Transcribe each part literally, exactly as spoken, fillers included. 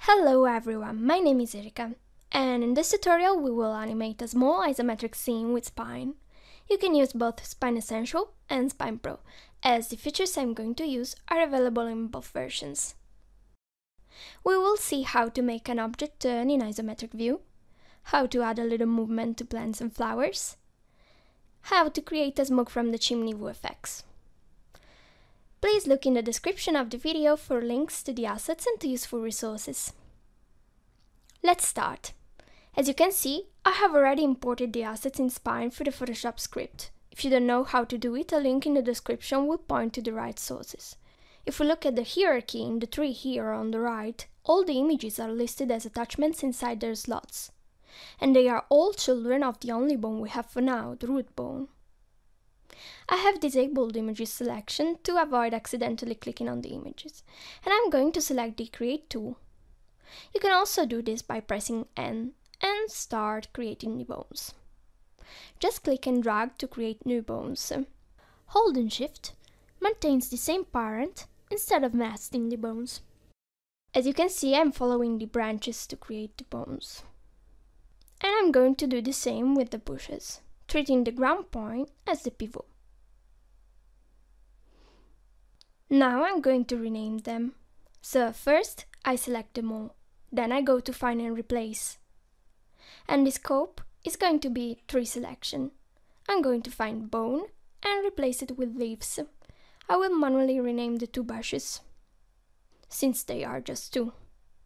Hello everyone, my name is Erika, and in this tutorial we will animate a small isometric scene with Spine. You can use both Spine Essential and Spine Pro, as the features I'm going to use are available in both versions. We will see how to make an object turn in isometric view, how to add a little movement to plants and flowers, how to create a smoke from the chimney view effects. Please look in the description of the video for links to the assets and to useful resources. Let's start. As you can see, I have already imported the assets in Spine through the Photoshop script. If you don't know how to do it, a link in the description will point to the right sources. If we look at the hierarchy in the tree here on the right, all the images are listed as attachments inside their slots. And they are all children of the only bone we have for now, the root bone. I have disabled images selection to avoid accidentally clicking on the images, and I'm going to select the Create tool. You can also do this by pressing N and start creating the bones. Just click and drag to create new bones. Holding Shift maintains the same parent instead of nesting the bones. As you can see, I'm following the branches to create the bones. And I'm going to do the same with the bushes, treating the ground point as the pivot. Now I'm going to rename them. So first I select them all, then I go to Find and Replace. And the scope is going to be Tree Selection. I'm going to find Bone and replace it with Leaves. I will manually rename the two bushes, since they are just two.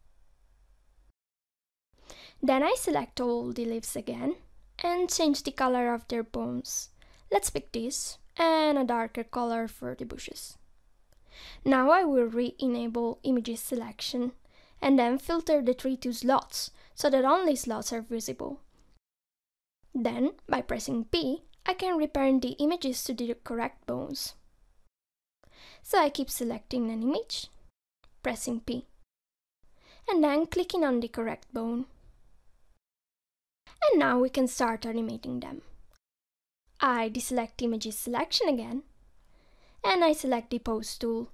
Then I select all the leaves again and change the color of their bones. Let's pick this and a darker color for the bushes. Now I will re-enable images selection and then filter the tree to slots so that only slots are visible. Then, by pressing P, I can reparent the images to the correct bones. So I keep selecting an image, pressing P, and then clicking on the correct bone. And now we can start animating them. I deselect images selection again, and I select the Pose tool.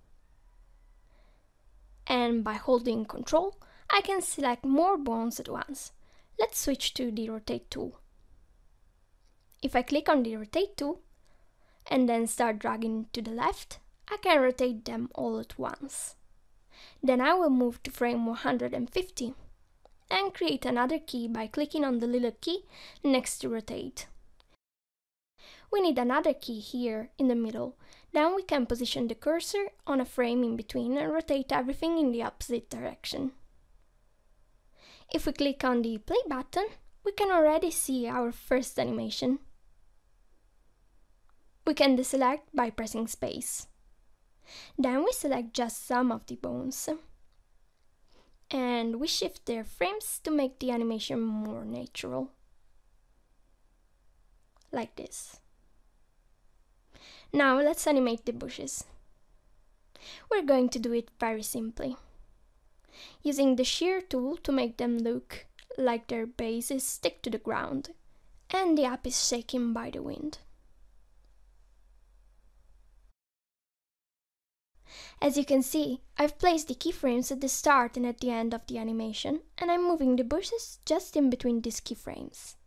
And by holding Control, I can select more bones at once. Let's switch to the Rotate tool. If I click on the Rotate tool, and then start dragging to the left, I can rotate them all at once. Then I will move to frame one hundred fifty, and create another key by clicking on the little key next to Rotate. We need another key here in the middle, then we can position the cursor on a frame in between and rotate everything in the opposite direction. If we click on the play button, we can already see our first animation. We can deselect by pressing space. Then we select just some of the bones. And we shift their frames to make the animation more natural. Like this. Now let's animate the bushes. We're going to do it very simply, using the shear tool to make them look like their bases stick to the ground and the app is shaken by the wind. As you can see, I've placed the keyframes at the start and at the end of the animation, and I'm moving the bushes just in between these keyframes.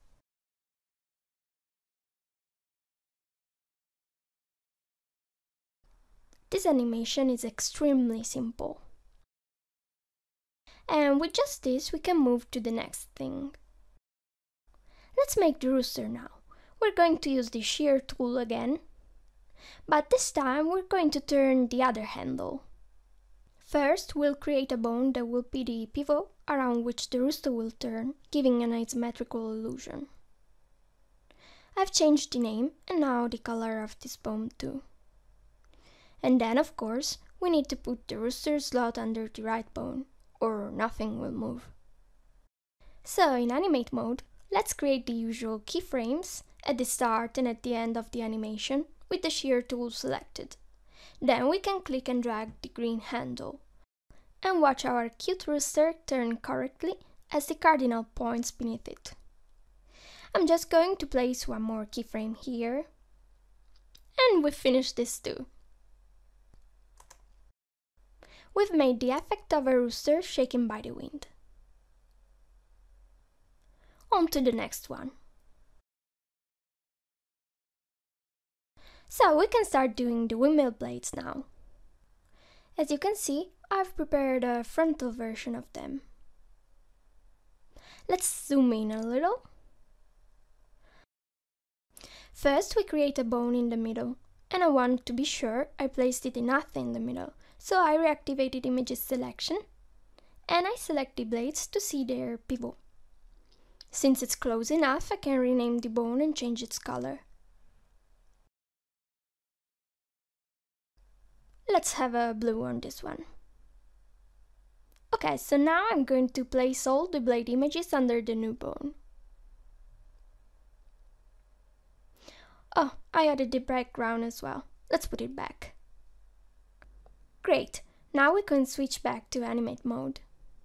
This animation is extremely simple. And with just this, we can move to the next thing. Let's make the rooster now. We're going to use the shear tool again, but this time we're going to turn the other handle. First, we'll create a bone that will be the pivot around which the rooster will turn, giving an asymmetrical illusion. I've changed the name and now the color of this bone too. And then, of course, we need to put the rooster slot under the right bone, or nothing will move. So, in animate mode, let's create the usual keyframes at the start and at the end of the animation with the shear tool selected. Then we can click and drag the green handle and watch our cute rooster turn correctly as the cardinal points beneath it. I'm just going to place one more keyframe here, and we finished this too. We've made the effect of a rooster shaken by the wind. On to the next one. So we can start doing the windmill blades now. As you can see, I've prepared a frontal version of them. Let's zoom in a little. First we create a bone in the middle, and I want to be sure I placed it enough in the middle, so I reactivated images selection, and I select the blades to see their pivot. Since it's close enough, I can rename the bone and change its color. Let's have a blue on this one. Okay, so now I'm going to place all the blade images under the new bone. Oh, I added the background as well. Let's put it back. Great, now we can switch back to animate mode.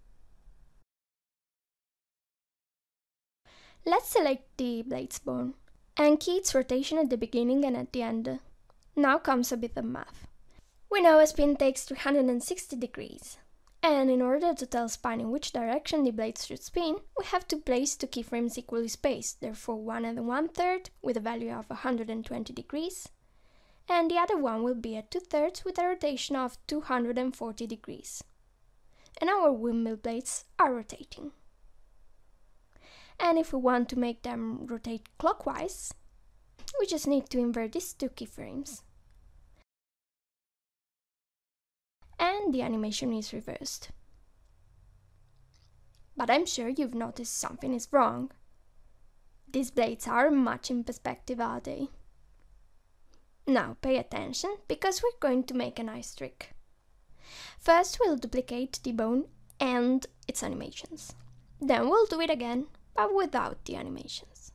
Let's select the blades bone and key its rotation at the beginning and at the end. Now comes a bit of math. We know a spin takes three hundred sixty degrees, and in order to tell Spine in which direction the blades should spin, we have to place two keyframes equally spaced, therefore one and one third with a value of one hundred twenty degrees, and the other one will be at two thirds with a rotation of two hundred forty degrees. And our windmill blades are rotating. And if we want to make them rotate clockwise, we just need to invert these two keyframes. And the animation is reversed. But I'm sure you've noticed something is wrong. These blades aren't much in perspective, are they? Now pay attention, because we're going to make a nice trick. First we'll duplicate the bone and its animations. Then we'll do it again, but without the animations.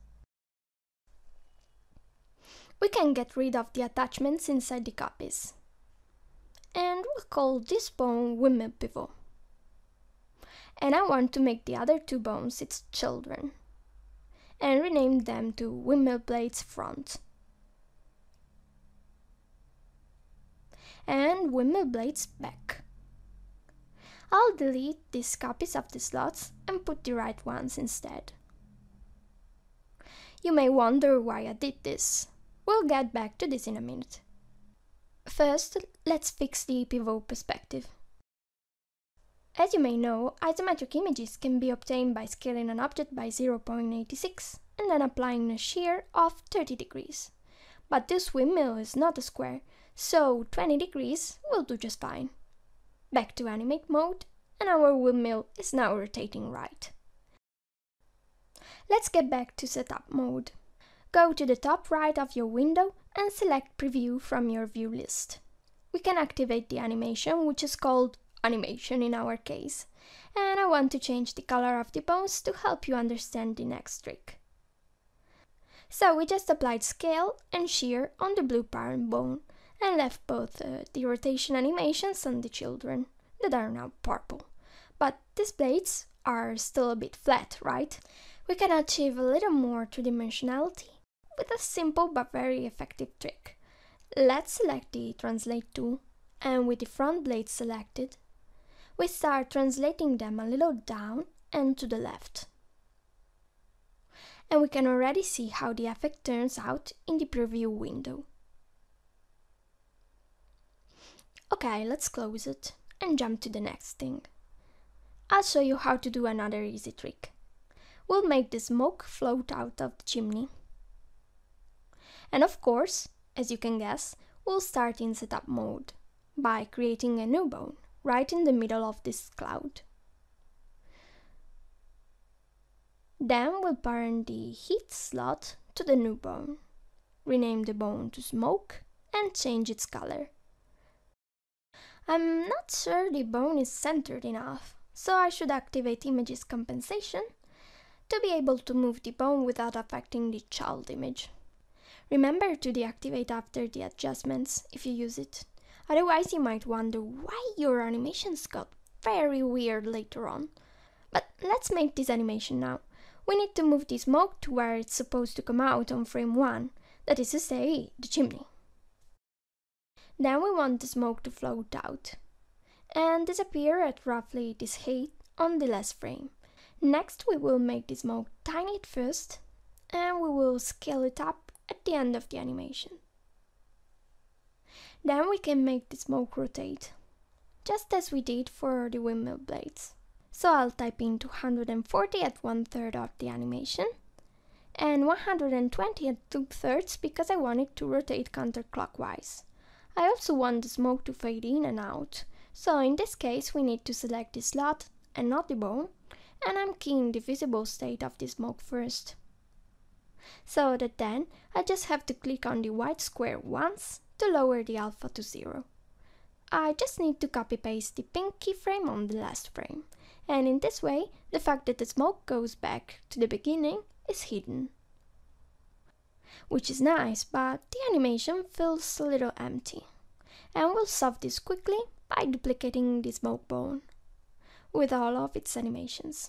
We can get rid of the attachments inside the copies. And we'll call this bone Windmill Pivot. And I want to make the other two bones its children, and rename them to Windmill Blades Front and Windmill Blades Back. I'll delete these copies of the slots and put the right ones instead. You may wonder why I did this. We'll get back to this in a minute. First, let's fix the pivot perspective. As you may know, isometric images can be obtained by scaling an object by zero point eight six and then applying a shear of thirty degrees. But this windmill is not a square, so twenty degrees will do just fine. Back to animate mode, and our windmill is now rotating right. Let's get back to setup mode. Go to the top right of your window and select Preview from your view list. We can activate the animation, which is called Animation in our case, and I want to change the color of the bones to help you understand the next trick. So we just applied scale and shear on the blue parent bone and left both uh, the rotation animations on the children, that are now purple. But these blades are still a bit flat, right? We can achieve a little more tridimensionality with a simple but very effective trick. Let's select the Translate tool, and with the front blades selected, we start translating them a little down and to the left. And we can already see how the effect turns out in the preview window. Okay, let's close it and jump to the next thing. I'll show you how to do another easy trick. We'll make the smoke float out of the chimney. And of course, as you can guess, we'll start in setup mode by creating a new bone right in the middle of this cloud. Then we'll parent the heat slot to the new bone, rename the bone to smoke and change its color. I'm not sure the bone is centered enough, so I should activate images compensation to be able to move the bone without affecting the child image. Remember to deactivate after the adjustments if you use it, otherwise you might wonder why your animations got very weird later on. But let's make this animation now. We need to move the smoke to where it's supposed to come out on frame one, that is to say, the chimney. Then we want the smoke to float out. and disappear at roughly this height on the last frame. Next we will make the smoke tiny at first, and we will scale it up at the end of the animation. Then we can make the smoke rotate, just as we did for the windmill blades. So I'll type in two hundred forty at one third of the animation, and one hundred twenty at two thirds because I want it to rotate counterclockwise. I also want the smoke to fade in and out, so in this case we need to select the slot and not the bone, and I'm keying the visible state of the smoke first. So that then I just have to click on the white square once to lower the alpha to zero. I just need to copy paste the pink keyframe on the last frame, and in this way the fact that the smoke goes back to the beginning is hidden. Which is nice, but the animation feels a little empty, and we'll solve this quickly by duplicating the smoke bone with all of its animations.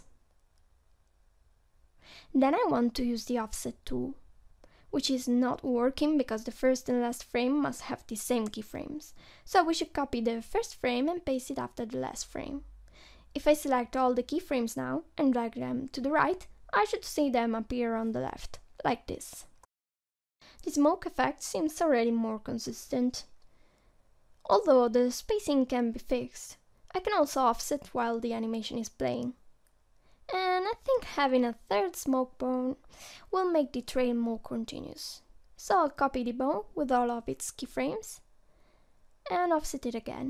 Then I want to use the offset tool, which is not working because the first and last frame must have the same keyframes, so we should copy the first frame and paste it after the last frame. If I select all the keyframes now and drag them to the right, I should see them appear on the left, like this. The smoke effect seems already more consistent. Although the spacing can be fixed, I can also offset while the animation is playing. And I think having a third smoke bone will make the trail more continuous. So I'll copy the bone with all of its keyframes and offset it again.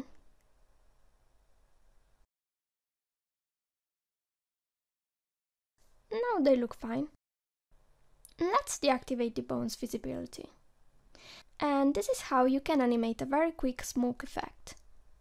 Now they look fine. Let's deactivate the bone's visibility. And this is how you can animate a very quick smoke effect.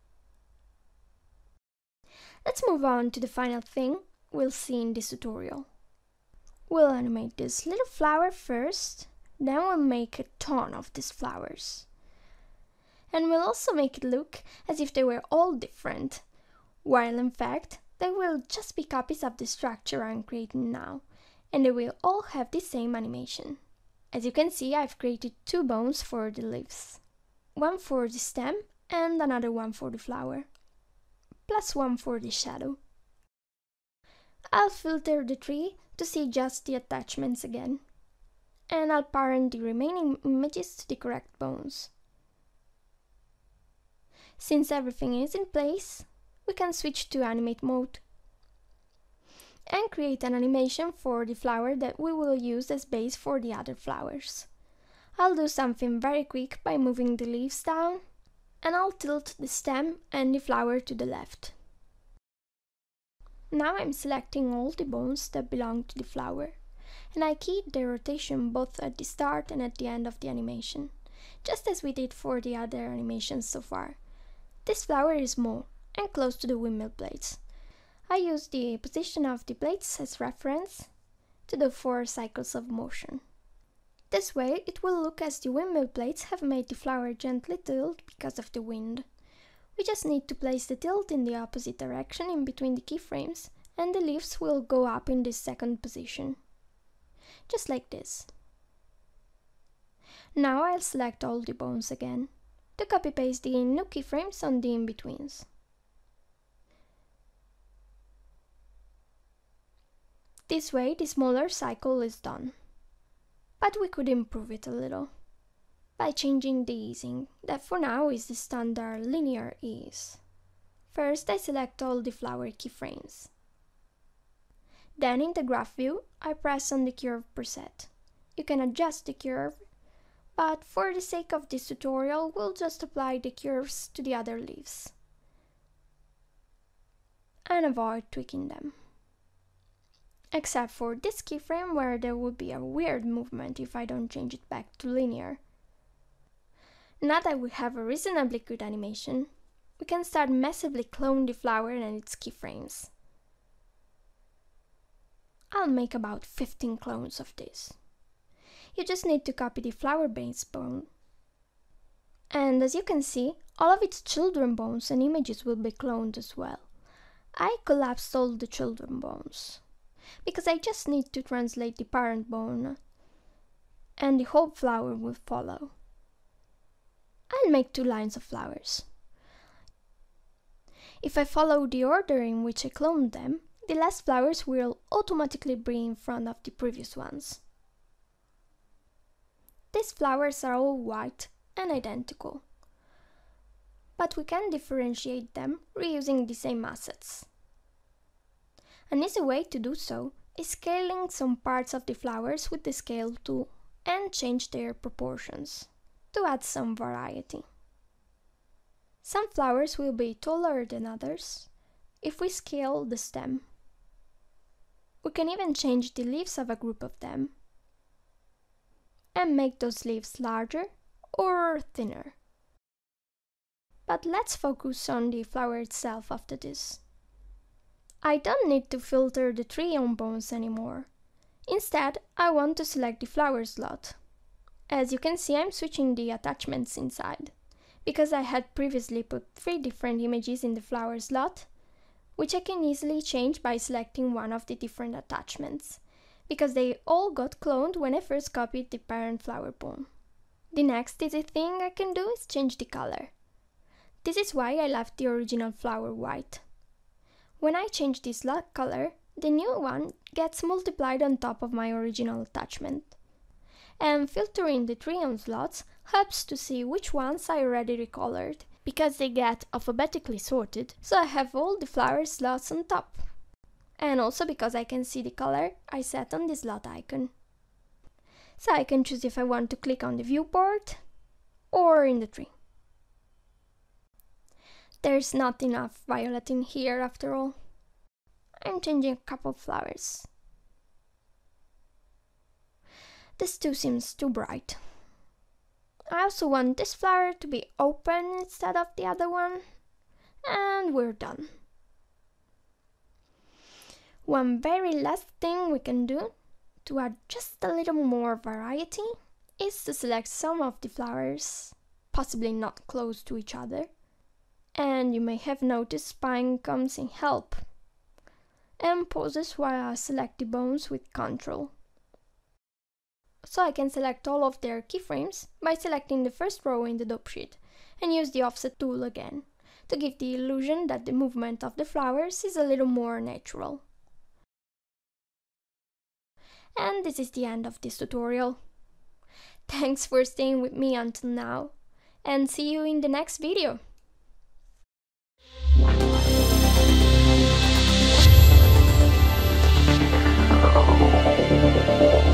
Let's move on to the final thing we'll see in this tutorial. We'll animate this little flower first, then we'll make a ton of these flowers. And we'll also make it look as if they were all different, while in fact they will just be copies of the structure I'm creating now, and they will all have the same animation. As you can see, I've created two bones for the leaves, one for the stem and another one for the flower, plus one for the shadow. I'll filter the tree to see just the attachments again, and I'll parent the remaining images to the correct bones. Since everything is in place, we can switch to animate mode and create an animation for the flower that we will use as base for the other flowers. I'll do something very quick by moving the leaves down, and I'll tilt the stem and the flower to the left. Now I'm selecting all the bones that belong to the flower, and I keyed the rotation both at the start and at the end of the animation, just as we did for the other animations so far. This flower is small and close to the windmill blades. I use the position of the blades as reference to do four cycles of motion. This way it will look as the windmill blades have made the flower gently tilt because of the wind. We just need to place the tilt in the opposite direction in between the keyframes, and the leaves will go up in this second position. Just like this. Now I'll select all the bones again, to copy paste the new keyframes on the in-betweens. This way the smaller cycle is done. But we could improve it a little by changing the easing, that for now is the standard linear ease. First I select all the flower keyframes. Then in the graph view I press on the curve preset. You can adjust the curve, but for the sake of this tutorial we'll just apply the curves to the other leaves and avoid tweaking them. Except for this keyframe where there would be a weird movement if I don't change it back to linear. Now that we have a reasonably good animation, we can start massively clone the flower and its keyframes. I'll make about fifteen clones of this. You just need to copy the flower base bone. And as you can see, all of its children bones and images will be cloned as well. I collapsed all the children bones, because I just need to translate the parent bone, and the whole flower will follow. I'll make two lines of flowers. If I follow the order in which I cloned them, the last flowers will automatically be in front of the previous ones. These flowers are all white and identical, but we can differentiate them reusing the same assets. An easy way to do so is scaling some parts of the flowers with the scale tool and change their proportions to add some variety. Some flowers will be taller than others if we scale the stem. We can even change the leaves of a group of them and make those leaves larger or thinner. But let's focus on the flower itself after this. I don't need to filter the tree on bones anymore. Instead, I want to select the flower slot. As you can see, I'm switching the attachments inside, because I had previously put three different images in the flower slot, which I can easily change by selecting one of the different attachments, because they all got cloned when I first copied the parent flower bone. The next easy thing I can do is change the color. This is why I left the original flower white. When I change the slot color, the new one gets multiplied on top of my original attachment. And filtering the tree on slots helps to see which ones I already recolored, because they get alphabetically sorted, so I have all the flower slots on top. And also because I can see the color I set on the slot icon. So I can choose if I want to click on the viewport or in the tree. There's not enough violet in here after all. I'm changing a couple of flowers. This too seems too bright. I also want this flower to be open instead of the other one. And we're done. One very last thing we can do to add just a little more variety is to select some of the flowers, possibly not close to each other. And you may have noticed Spine comes in Help and pauses while I select the bones with Control. So I can select all of their keyframes by selecting the first row in the dope sheet and use the offset tool again to give the illusion that the movement of the flowers is a little more natural. And this is the end of this tutorial. Thanks for staying with me until now, and see you in the next video! Oh,